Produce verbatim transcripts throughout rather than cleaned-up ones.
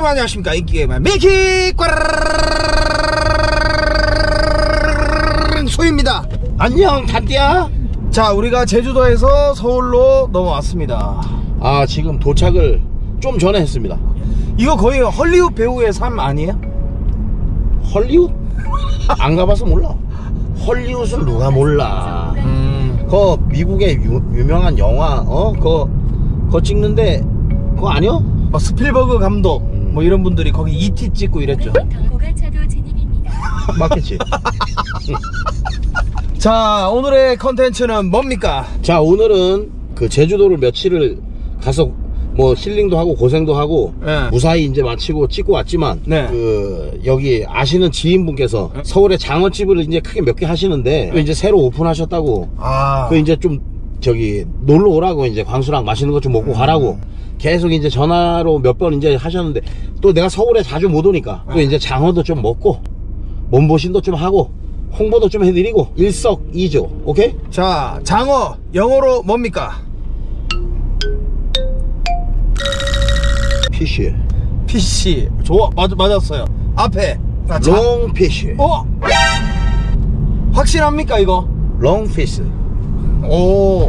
여러분 안녕하십니까. 인기게임의 미키 소입니다. 안녕 단띠야. 자, 우리가 제주도에서 서울로 넘어왔습니다. 아, 지금 도착을 좀 전에 했습니다. 이거 거의 헐리우드 배우의 삶 아니에요? 헐리우드? 안 가봐서 몰라. 헐리우드는 누가 몰라. 음. 그 미국의 유, 유명한 영화 어? 그거 그거 찍는데 그거 아니야? 뭐 스필버그 감독 음. 뭐 이런 분들이 거기 이티 찍고 이랬죠. 고가차도 진입입니다. 맞겠지. 자, 오늘의 컨텐츠는 뭡니까? 자, 오늘은 그 제주도를 며칠을 가서 뭐 힐링도 하고 고생도 하고 네. 무사히 이제 마치고 찍고 왔지만 네. 그 여기 아시는 지인분께서 네. 서울에 장어집을 이제 크게 몇 개 하시는데 네. 이제 새로 오픈하셨다고. 아. 그 이제 좀 저기 놀러 오라고 이제 광수랑 맛있는 거 좀 먹고 음. 가라고 계속 이제 전화로 몇 번 이제 하셨는데 또 내가 서울에 자주 못 오니까 네. 또 이제 장어도 좀 먹고 몸보신도 좀 하고 홍보도 좀 해드리고 일석이조. 오케이? 자, 장어 영어로 뭡니까? 피쉬. 피쉬. 좋아. 맞, 맞았어요. 앞에 롱 피쉬. 어? 확실합니까 이거? 롱 피쉬. 오,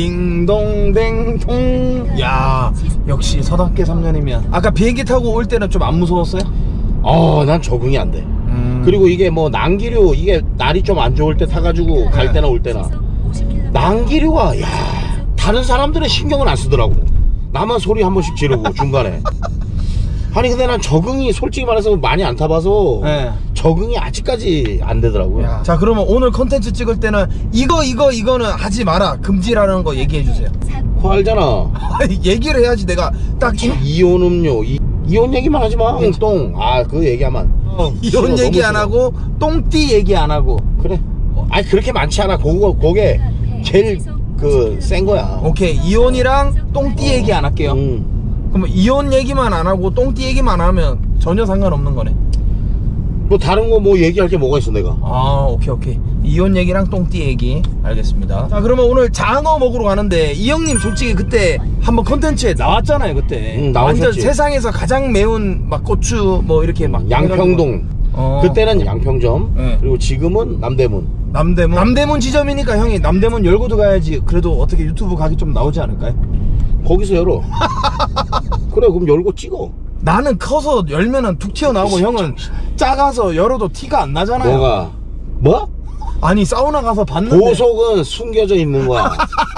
딩동댕동. 야, 역시 서답게 삼 년이면. 아까 비행기 타고 올 때는 좀 안 무서웠어요? 어, 난 적응이 안 돼. 음. 그리고 이게 뭐 난기류, 이게 날이 좀 안 좋을 때 타가지고 네. 갈 때나 올 때나 난기류가, 야, 다른 사람들은 신경을 안 쓰더라고. 나만 소리 한 번씩 지르고 중간에. 아니 근데 난 적응이 솔직히 말해서 많이 안 타봐서 네. 적응이 아직까지 안 되더라고요. 야. 자, 그러면 오늘 컨텐츠 찍을 때는 이거 이거 이거는 하지 마라, 금지라는 거 얘기해 주세요. 그거 알잖아. 얘기를 해야지. 내가 딱 이온 음료, 이, 이온 얘기만 하지 마. 똥. 아, 그거 얘기하면 어, 이온 얘기 안 하고 똥띠 얘기 안 하고. 그래. 아니 그렇게 많지 않아. 그거 그게 제일 그 센 거야. 오케이, 이온이랑 똥띠 어. 얘기 안 할게요. 음. 그럼 이온 얘기만 안 하고 똥띠 얘기만 하면 전혀 상관없는 거네. 뭐 다른 거 뭐 얘기할 게 뭐가 있어 내가. 아, 오케이 오케이. 이온 얘기랑 똥띠 얘기. 알겠습니다. 자, 그러면 오늘 장어 먹으러 가는데 이 형님 솔직히 그때 한번 컨텐츠에 나왔잖아요. 그때 응, 완전 세상에서 가장 매운 막 고추 뭐 이렇게 막 양평동. 어. 그때는 양평점. 네. 그리고 지금은 남대문. 남대문. 남대문 지점이니까 형이 남대문 열고 들어가야지. 그래도 어떻게 유튜브 가기 좀 나오지 않을까요? 거기서 열어. 그래, 그럼 열고 찍어. 나는 커서 열면은 툭 튀어나오고 형은 작아서 열어도 티가 안 나잖아요. 뭐가? 뭐? 아니, 사우나 가서 봤는데 보석은 숨겨져 있는 거야.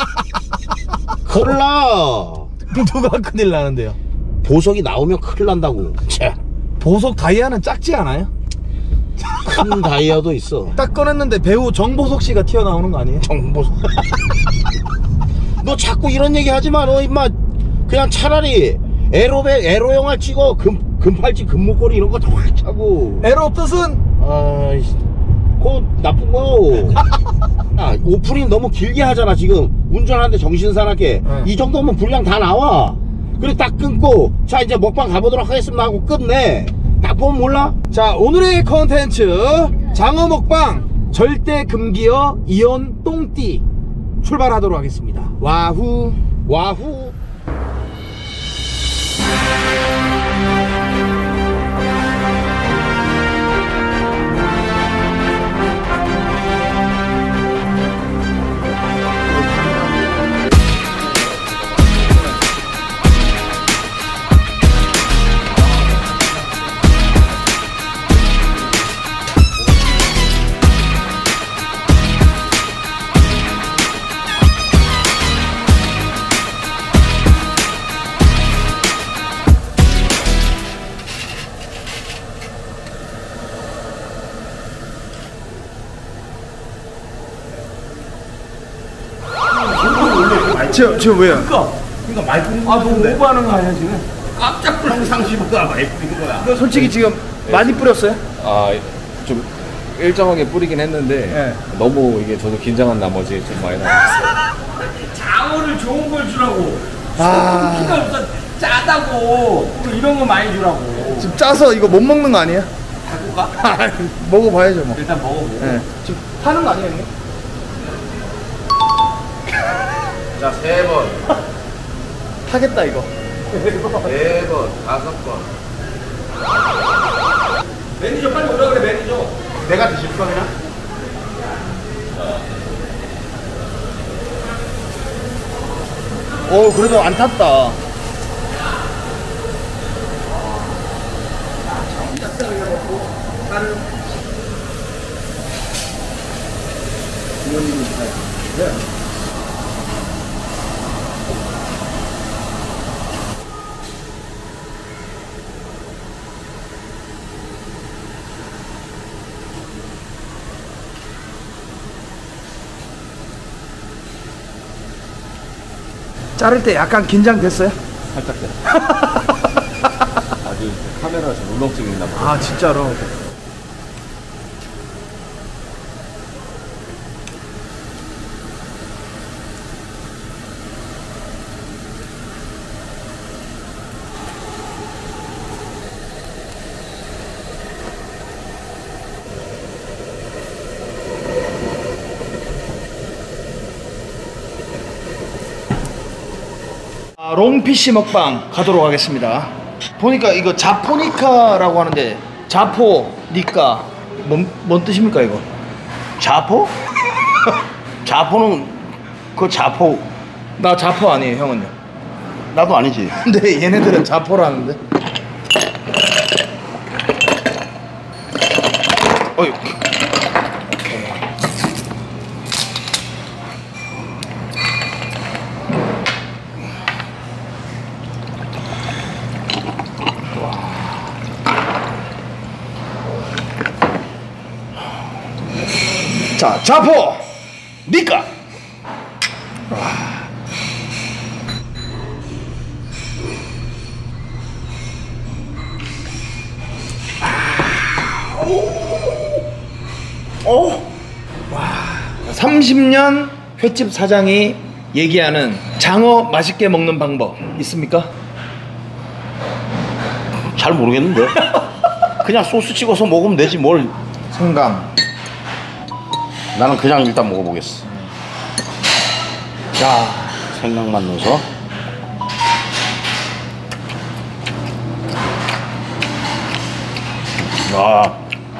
큰일 나. 누가 큰일 나는데요? 보석이 나오면 큰일 난다고. 차. 보석 다이아는 작지 않아요? 큰 다이아도 있어. 딱 꺼냈는데 배우 정보석 씨가 튀어나오는 거 아니에요? 정보석. 너 자꾸 이런 얘기 하지 마. 너 임마 그냥 차라리 에로백 에로 영화 찍어. 금 금팔찌 금목걸이 이런 거 다 확 차고. 에로 뜻은? 아이, 그거 나쁜 거. 아, 오프닝 너무 길게 하잖아. 지금 운전하는데 정신 사납게. 네. 이 정도면 분량 다 나와. 그리고 딱 끊고 자 이제 먹방 가보도록 하겠습니다 하고 끝내. 딱 보면 몰라? 자, 오늘의 컨텐츠 장어 먹방 절대 금기어 이온 똥띠 출발하도록 하겠습니다. 와후 와후. 저, 저 왜요? 그니까 그니까 많이 뿌린 거. 아, 너 오버하는 거 아니야 지금? 깜짝 평상시보다 많이 뿌린 거야. 너 솔직히 지금 네. 많이 뿌렸어요? 아, 좀 일정하게 뿌리긴 했는데 네. 너무 이게 저도 긴장한 나머지 좀 많이 나왔어요. 장어를 좋은 걸 주라고. 아, 피가 없어. 짜다고. 이런 거 많이 주라고. 지금 짜서 이거 못 먹는 거 아니에요? 갖고 가? 먹어봐야죠 뭐. 일단 먹어보고. 네. 지금 하는 거 아니에요 형님? 자, 세 번. 하겠다 이거. 네 번, 다섯 번. 매니저 빨리 오라 그래 매니저. 내가 드실 거 그냥? 오 그래도 안 탔다. 자를 때 약간 긴장됐어요? 살짝 돼. 아주 카메라 좀 울렁증이 있나 봐. 아 진짜로. 아, 롱피쉬 먹방 가도록 하겠습니다. 보니까 이거 자포니카라고 하는데 자포니까 뭔, 뭔 뜻입니까 이거? 자포? 자포는 그 자포 나 자포 아니에요 형은요? 나도 아니지. 근데 얘네들은 자포라는데. 어이. 자, 자포! 니까! 오! 와. 삼십 년 횟집 사장이 얘기하는 장어 맛있게 먹는 방법 있습니까? 잘 모르겠는데. 그냥 소스 찍어서 먹으면 되지 뭘. 생강. 나는 그냥 일단 먹어보겠어. 자, 생강만 넣어서. 아,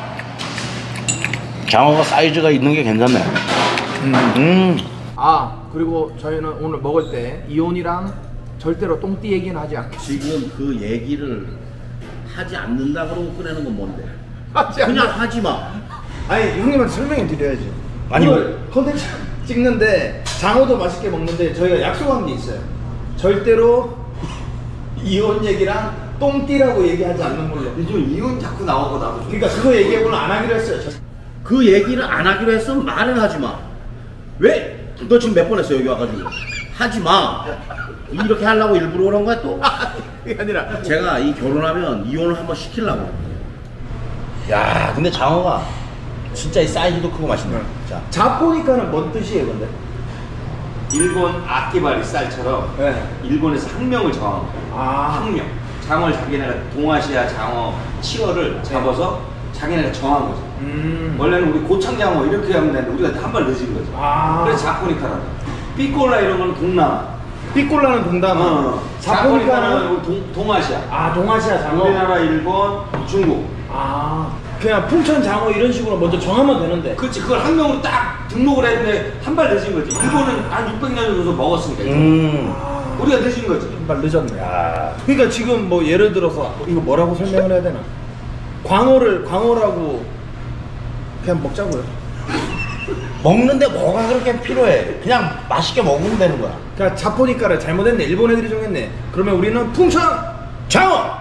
장어가 사이즈가 있는 게 괜찮네. 음. 음. 아 그리고 저희는 오늘 먹을 때 이온이랑 절대로 똥띠 얘기는 하지 않겠습니다. 지금 그 얘기를 하지 않는다 그러고 꺼내는 건 뭔데? 하지 그냥 하지 마. 아니 형님한테 설명해 드려야지. 아니, 오늘 컨텐츠 찍는데 장어도 맛있게 먹는데 저희가 약속한 게 있어요. 절대로 이혼 얘기랑 똥띠라고 얘기하지 않는 걸로. 요즘 이혼 자꾸 나오고 나도. 그러니까 그거 얘기 오늘 안 하기로 했어요. 저- 그 얘기를 안 하기로 했으면 말을 하지 마. 왜? 너 지금 몇 번 했어 여기 와가지고. 하지 마. 이렇게 하려고 일부러 그런 거야 또? 그게 아니라 제가 이 결혼하면 이혼을 한번 시키려고. 야, 근데 장어가 진짜 이 사이즈도 크고 맛있네. 자, 자포니카는 뭔 뜻이에요, 근데? 일본 아키바리 쌀처럼 네. 일본에서 학명을 정한 거예요. 아, 학명. 장어를 자기네가 동아시아 장어 치어를 잡아서 자기네가 정한 거죠. 음. 원래는 우리 고창장어 이렇게 하면 되는데 우리가 한 발 늦은 거죠. 아. 그래서 자포니카라고. 삐꼴라 이런 거는 동남아. 삐꼴라는 동남아. 어. 자포니카는 자포니카는 우리 동, 동아시아. 아 동아시아 장어. 우리나라, 일본, 중국. 아 그냥 풍천 장어 이런 식으로 먼저 정하면 되는데. 그렇지. 그걸 학명으로 딱 등록을 했는데 한 발 늦은 거지. 일본은 한 육백 년 정도 먹었으니까. 음. 우리가 늦은 거지. 한 발 늦었네. 야, 그러니까 지금 뭐 예를 들어서 이거 뭐라고 설명을 해야 되나? 광어를 광어라고 그냥 먹자고요. 먹는데 뭐가 그렇게 필요해? 그냥 맛있게 먹으면 되는 거야. 그러니까 자포니카를 잘못했네. 일본 애들이 정했네. 그러면 우리는 풍천 장어.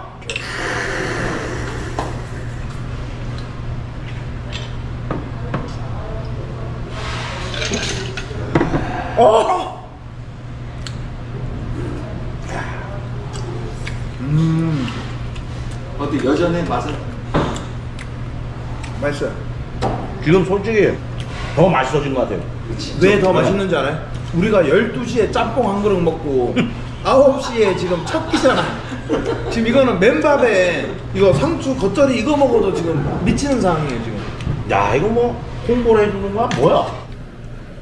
어. 음, 어때? 여전히 맛은? 맛있어요. 지금 솔직히 더 맛있어진 것 같아요. 왜 더 맛있는지 알아요? 우리가 열두 시에 짬뽕 한 그릇 먹고 아홉 시에 지금 첫 끼잖아. 지금 이거는 맨밥에 이거 상추 겉절이 이거 먹어도 지금 미치는 상황이에요 지금. 야, 이거 뭐 홍보를 해주는 거야? 뭐야?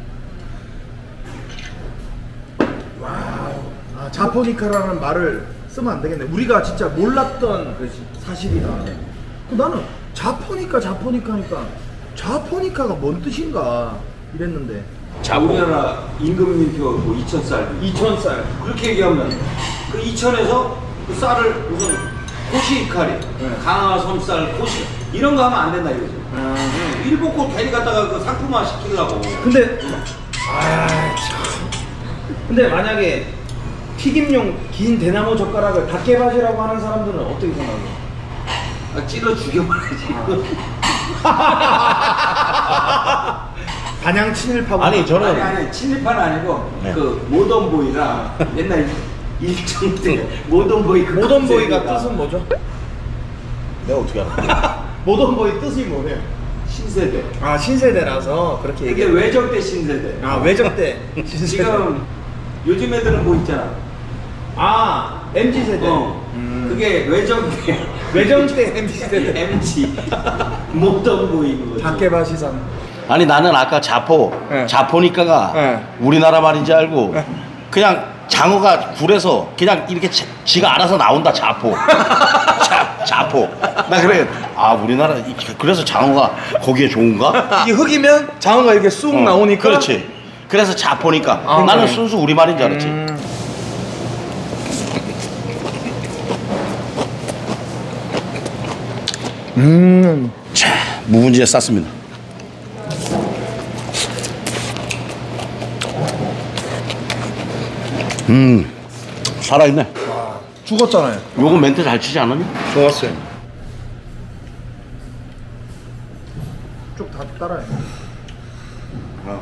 아, 자포니카라는 말을 쓰면 안 되겠네. 우리가 진짜 몰랐던 사실이다. 그 나는 자포니까 자포니까 하니까 자포니카가 뭔 뜻인가 이랬는데. 자, 우리나라 임금님표 뭐 이천 쌀, 이천 쌀. 그렇게 얘기하면 그 이천에서 그 쌀을 무슨 코시카리, 네. 강화 섬쌀, 코시 이런 거 하면 안 된다 이거죠. 아. 응. 일본 거 괜히 갖다가 그 상품화 시키려고. 근데 아 참. 근데 만약에 튀김용 긴 대나무 젓가락을 닭개바지라고 하는 사람들은 어떻게 생각해? 아, 찔러 죽여버려야지. 단양 친일파고. 아니 저는 아니 아니 친일파는 아니고 네. 그 모던보이라 옛날 일정 때 모던보이 그 모던보이가 컨셉이다. 뜻은 뭐죠? 내가 어떻게 알아? 모던보이 뜻이 뭐예요? 신세대. 아 신세대라서 그렇게 이게 얘기해. 외적 대 신세대. 아 외적 때 신세대. 지금 요즘 애들은 뭐 있잖아. 아 엠지 세대. 어. 음. 그게 외적 대 외적 때 엠지 세대. 엠지 모던보이인 거지. 닭개바시상. 아니 나는 아까 자포 네. 자포니까가 네. 우리나라 말인지 알고 네. 그냥 장어가 굴에서 그냥 이렇게 자, 지가 알아서 나온다 자포 자, 자포 나 그래 아 우리나라 이- 그래서 장어가 거기에 좋은가? 이게 흙이면 장어가 이렇게 쑥 어, 나오니까. 그렇지 그래서 자포니까 아, 나는 그래. 순수 우리말인 줄 알았지. 음. 음. 자 묵은지에 쌌습니다. 음 살아있네. 죽었잖아요. 요거 멘트 잘 치지 않았니? 좋았어요. 쭉 다 따라해. 아,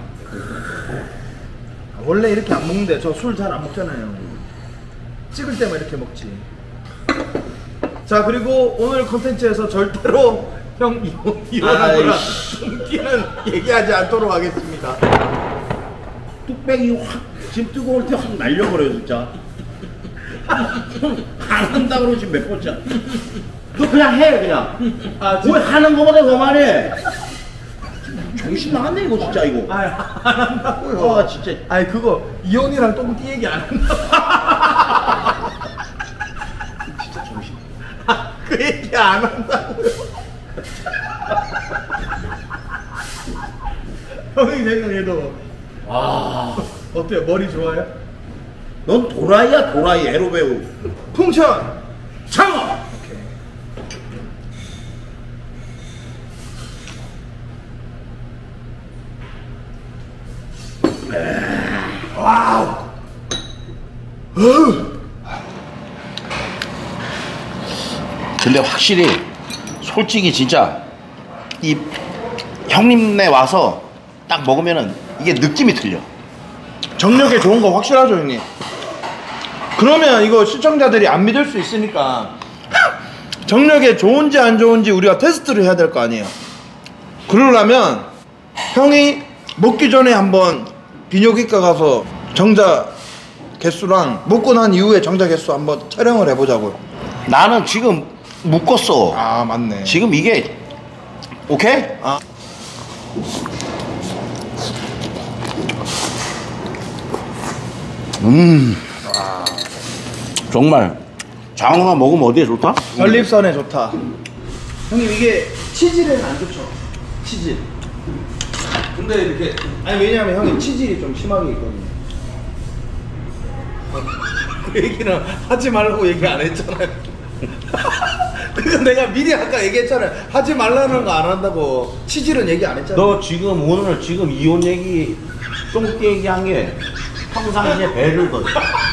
원래 이렇게 안 먹는데 저 술 잘 안 먹잖아요. 찍을 때만 이렇게 먹지. 자 그리고 오늘 컨텐츠에서 절대로 형 이혼, 이혼하거나 숨기는 얘기하지 않도록 하겠습니다. 뚝배기 확 지금 뜨거울 때 확 날려버려 진짜. 안 한다고 그러지 몇 번째. 너 그냥 해 그냥. 아, 왜 하는 거보다 더 말해. 정신 나갔네 이거 진짜 이거. 아, 안 한다고요. 아 진짜. 아니 그거 이혼이랑 똥띠 얘기 안 한다. 진짜 정신. 그 얘기 안 한다고요. 형이 생각해도 아, 어때요? 머리 좋아요? 넌 도라이야 도라이 에로 배우. 풍천 장어. 와우. 근데 확실히 솔직히 진짜 이 형님네 와서 딱 먹으면은 이게 느낌이 틀려. 정력에 좋은 거 확실하죠, 형님? 그러면 이거 시청자들이 안 믿을 수 있으니까 정력에 좋은지 안 좋은지 우리가 테스트를 해야 될 거 아니에요. 그러려면 형이 먹기 전에 한번 비뇨기과 가서 정자 개수랑 먹고 난 이후에 정자 개수 한번 촬영을 해보자고요. 나는 지금 묶었어. 아 맞네. 지금 이게 오케이? 아. 음 정말 장어가 먹으면 어디에 좋다? 전립선에 좋다. 형님 이게 치질에는 안 좋죠? 치질. 근데 이렇게 아니 왜냐면 형이 치질이 좀 심하게 있거든요. 그 얘기는 하지 말라고 얘기 안 했잖아요. 그거 내가 미리 아까 얘기했잖아요. 하지 말라는 거 안 한다고. 치질은 얘기 안 했잖아요. 너 지금 오늘 지금 이혼 얘기 똥띠 얘기한 게 평상시에 배를 더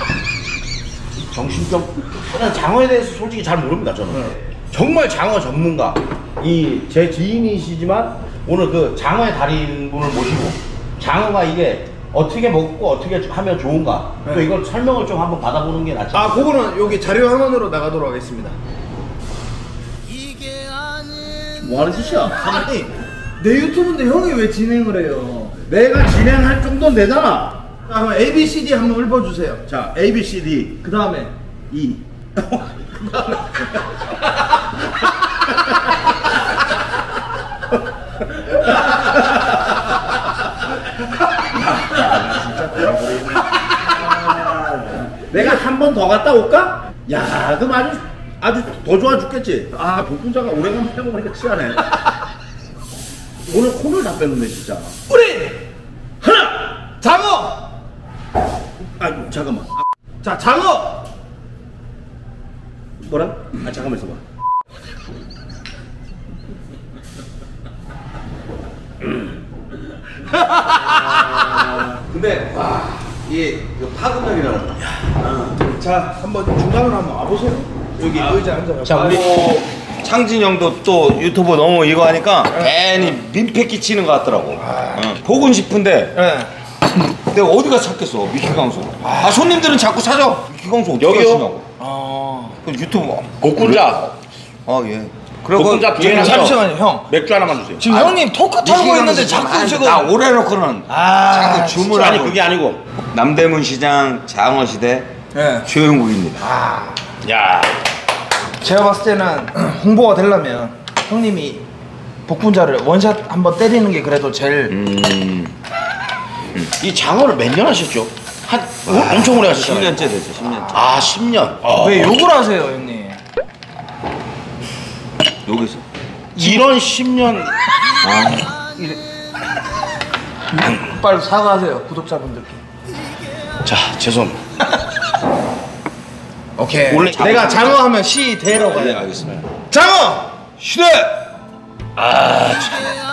정신병. 난 장어에 대해서 솔직히 잘 모릅니다 저는. 네. 정말 장어 전문가 이 제 지인이시지만 오늘 그 장어의 달인분을 모시고 장어가 이게 어떻게 먹고 어떻게 하면 좋은가 또 네. 이걸 설명을 좀 한번 받아보는 게 낫지. 아 그거는 여기 자료 화면으로 나가도록 하겠습니다. 뭐하는 짓이야? 아니 내 유튜브인데 형이 왜 진행을 해요? 내가 진행할 정도는 되잖아. 자 그럼 A B C D 한번 읊어주세요. 자 A B C D 그 다음에 E 내가 한 번 더 갔다 올까? 야, 그럼 아주 아주 더 좋아 죽겠지. 아, 복분자가 오래간 해먹으니까 치하네. 오늘 혼을 다 뺐는데 진짜. 우리 하나 장어. 아, 잠깐만. 아, 자 장어. 뭐라? 아, 잠깐만 있어봐. 근데 와 이게 파급력이라는 거. 자 한번 중간으로 한번 와보세요. 여기 의자 앉아요. 자 우리 창진 형도 또 유튜브 너무 이거 하니까 괜히 민폐 끼치는 것 같더라고. 어, 보고 싶은데 네. 내가 어디 가서 찾겠어 미키 강수. 아 손님들은 자꾸 찾아. 미키 강수 어떻게 여기요? 하시냐고. 아. 그 유튜브. 복분자. 아 예. 그리고 복분자 비행기 잠시만요 형. 맥주 하나만 주세요. 지금 형님 토크 털고 있는데 자꾸 지금. 나 올해 놓고는 아, 자꾸 주문하고. 아니 그게 아니고. 남대문 시장 장어시대 네. 조영국입니다. 야, 제가 봤을 때는 홍보가 되려면 형님이 복분자를 원샷 한번 때리는 게 그래도 제일. 음. 이 장어를 몇 년 하셨죠? 한 어, 엄청 오래 하셨잖아요. 십 년째 됐어. 십 년째. 아, 십 년. 어. 왜 욕을 하세요 형님? 여기서. 이런 십 년. 빨리 사과하세요 구독자분들께. 자, 죄송합니다. 오케이. 원래 내가 장어 하면 시 대라고 네, 해. 알겠습니다. 장어 시대. 아, 참.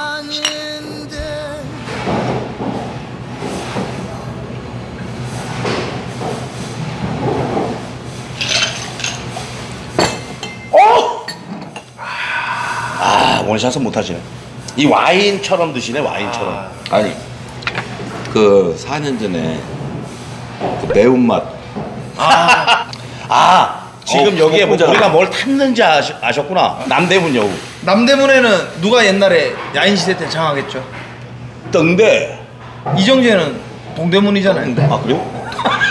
어! 아, 원샷은 못 하시네. 이 와인처럼 드시네, 와인처럼. 아니 그 사 년 전에 그 매운맛. 아, 지금 어, 여기에 뭐 복분자. 우리가 뭘 탔는지 아시, 아셨구나. 남대문 여우. 남대문에는 누가 옛날에 야인 시대 때 장하겠죠? 뜬데. 이정재는 동대문이잖아요. 아, 그래요?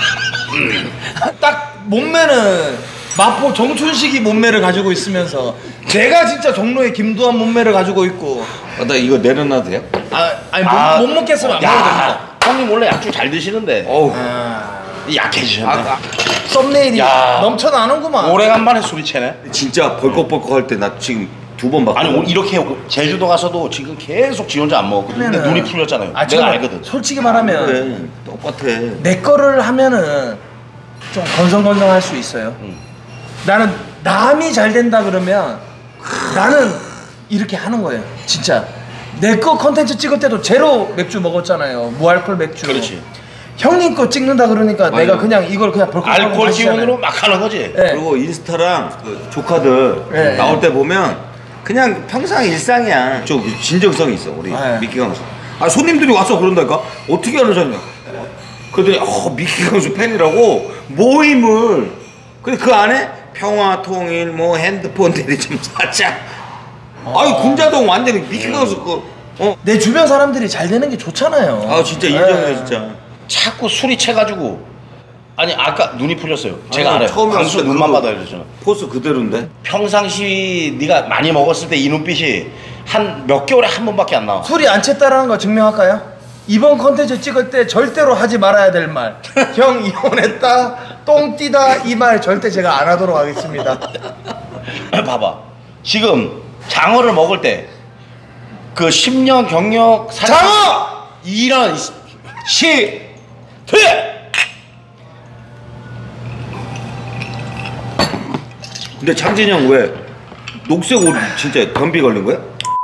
딱 몸매는 마포 정춘식이 몸매를 가지고 있으면서 제가 진짜 종로의 김두한 몸매를 가지고 있고. 아, 나 이거 내려놔도 돼요? 아 아니 못, 아, 못 먹겠으면 안 먹어도 됩니다. 야, 형님 원래 약주 잘 드시는데. 어우. 아, 약해지셨네. 아, 아, 썸네일이 야. 넘쳐나는구만. 오래간만에 술이 채네. 진짜 벌컥벌컥 할 때 나 지금 두 번 봤거든. 아니 오늘 이렇게 제주도 가서도 지금 계속 지 혼자 안 먹었거든. 근데 그러면은- 눈이 풀렸잖아요. 아, 내가 지금 알거든. 솔직히 말하면 그래 똑같아. 내 거를 하면은 좀 건성건성할 수 있어요. 나는 남이 잘 된다 그러면 나는 이렇게 하는 거예요. 진짜 내 거 컨텐츠 찍을 때도 제로 맥주 먹었잖아요. 무알콜 맥주. 그렇지. 형님 거 찍는다 그러니까 맞아요. 내가 그냥 이걸 그냥 벌컥 알코올 마시잖아요. 기운으로 막 하는 거지. 네. 그리고 인스타랑 그 조카들 네, 나올 때 보면 그냥 평상 일상이야. 저 진정성이 있어 우리 네. 미키 강수. 아 손님들이 와서 그런다니까 어떻게 하는 사람이야. 그랬더니 어, 미키 강수 팬이라고 모임을. 근데 그 안에 평화 통일 뭐 핸드폰 대리점 사자. 아유 군자동 완전히 미키 강수 그 어. 내 주변 사람들이 잘 되는 게 좋잖아요. 아 진짜 인정해 네. 진짜. 자꾸 술이 채가지고. 아니 아까 눈이 풀렸어요. 제가 아니, 알아요. 처음에 광수 왔을 때 눈만 그거 봐도 알려주잖아. 포스 그대로인데. 평상시 네가 많이 먹었을 때 이 눈빛이 한 몇 개월에 한 번밖에 안 나와. 술이 안 챘다라는 거 증명할까요? 이번 컨텐츠 찍을 때 절대로 하지 말아야 될 말. 형 이혼했다, 똥 뛰다 이 말 절대 제가 안 하도록 하겠습니다. 봐봐. 지금 장어를 먹을 때 그 십 년 경력 살 장어! 이런 시 돼. 근데 창진이 형 왜 녹색 옷 진짜 변비 걸린 거야?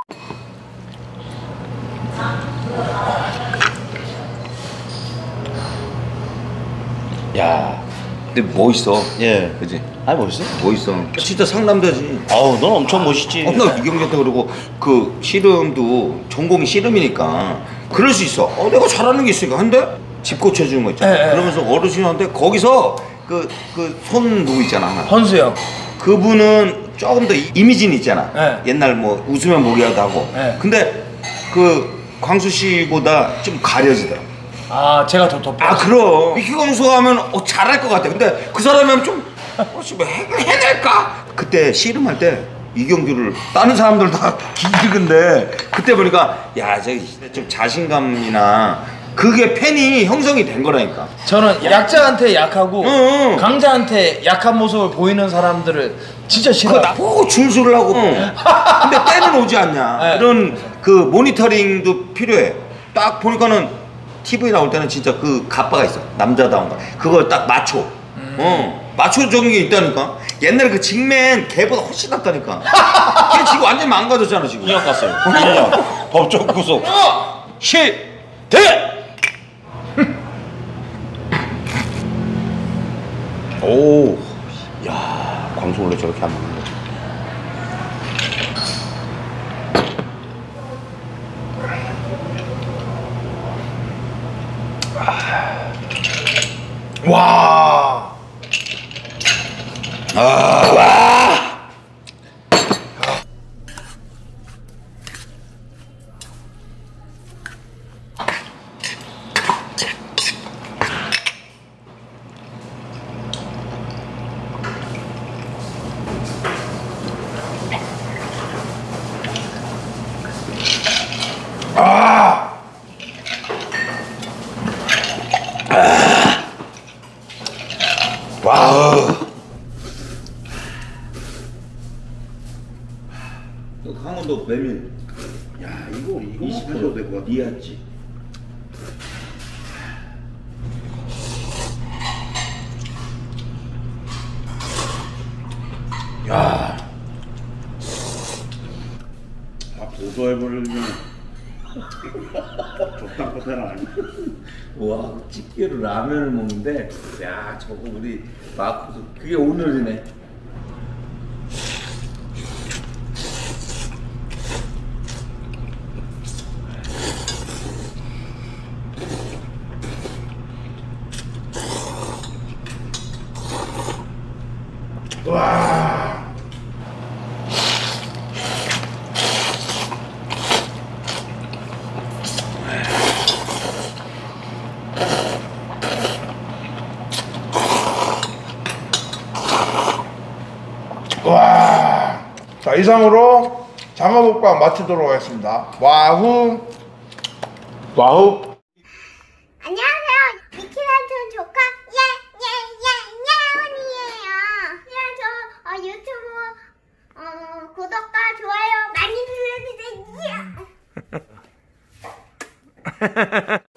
야, 근데 멋있어. 예. 그지? 아니 멋있어? 멋있어. 진짜 상남자지. 어우, 넌 엄청 멋있지. 어, 나 이경규한테 그러고 그 씨름도 전공이 씨름이니까 그럴 수 있어. 어 내가 잘하는 게 있으니까 한데 집 고쳐주는 거 있잖아. 예, 예. 그러면서 어르신한테 거기서 그 그 손 누구 있잖아 하나. 헌수 형. 그분은 조금 더 이- 이미지는 있잖아. 예. 옛날 뭐 웃으면 모기하도 하고. 예. 근데 그 광수 씨보다 좀 가려지더라. 아 제가 더 더. 아 그럼 미키 강수 하면 어, 잘할 것 같아. 근데 그 사람이 하면 좀 어, 씨, 뭐 해, 해낼까? 그때 씨름할 때 이경규를 다른 사람들 다 기득인데 그때 보니까 야, 저기 좀 자신감이나 그게 팬이 형성이 된 거라니까. 저는 약자한테 약하고 응. 강자한테 약한 모습을 보이는 사람들을 진짜 그거 싫어요. 나보고 줄줄을 하고. 근데 때는 오지 않냐. 네. 이런 그 모니터링도 필요해. 딱 보니까는 티비 나올 때는 진짜 그 가빠가 있어. 남자다운 거. 그걸 딱 맞춰. 음. 어. 맞춰적인 게 있다니까. 옛날에 그 직맨 걔보다 훨씬 낫다니까. 걔 지금 완전 망가졌잖아 지금. 이 년 갔어요. 일 년. 법적 구속. 시대. 오, 야, 광수 원래 저렇게 안 먹는다. 와. 강원도 메밀. 야 이거 이거 이십 킬로그램 될것 같아. 니았지. 야, 다 보도해버리면 적당 것해라 아니. 와, 집게로 라면을 먹는데, 야, 저거 우리 마코도 그게 오늘이네. 와. 와. 자, 이상으로 장어먹방 마치도록 하겠습니다. 와후. 와후. 안녕하세요. 미키란촌 조카 예예예예예원이에요. 그냥 저 어, 유튜브 어, 구독과 좋아요 많이 눌러주세요.